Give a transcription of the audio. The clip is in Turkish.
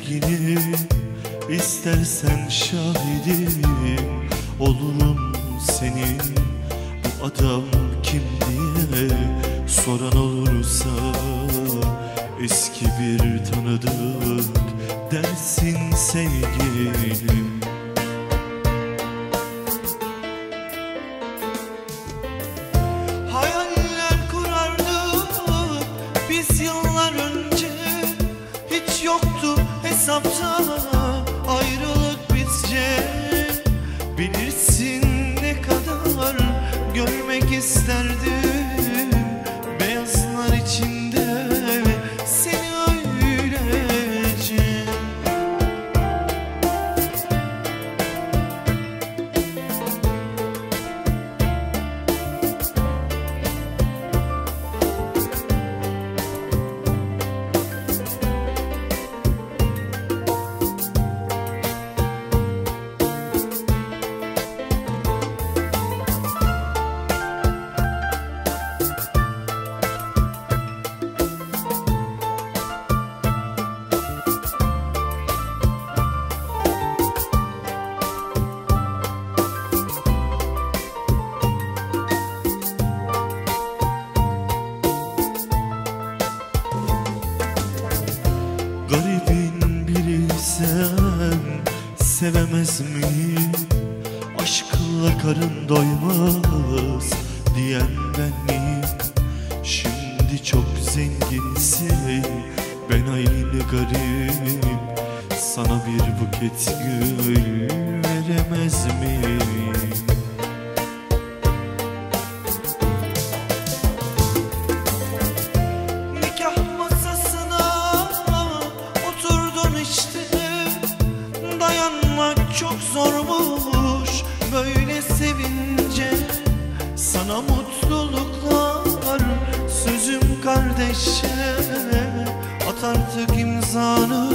sevgini, istersen şahidim olurum senin. Bu adam kim diye soran olursa, eski bir tanıdık dersin sevgilim. Hayaller kurardık biz yıllar önce, hiç yoktu hesapta ayrılık bizce. Bilirsin ne kadar görmek isterdim beyazlar içinde seni öylece. Garibin biriysem sevemez miyim? Aşkla karın doymaz diyen ben miyim? Şimdi çok zenginsin, ben aynı garip. Sana bir buket gül veremez miyim? Dayanmak çok zormuş böyle sevince. Sana mutluluklar sözüm kardeşe, at artık imzanı